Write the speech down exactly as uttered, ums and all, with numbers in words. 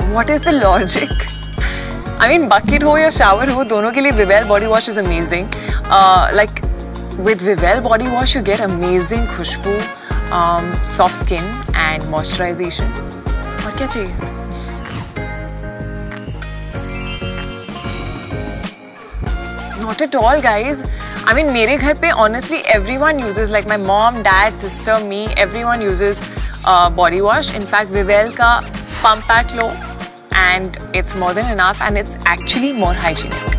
What is the logic? I mean, bucket ho ya shower ho, दोनों के लिए Vivelle body wash is amazing. Uh, like with Vivelle body wash, you get amazing Khushboo, um, soft skin and moisturization. और क्या चाहिए? Not at all, guys. I mean, मेरे घर पे honestly everyone uses, like my mom, dad, sister, me, everyone uses uh, body wash. In fact, Vivelle का pump pack low and it's more than enough and it's actually more hygienic.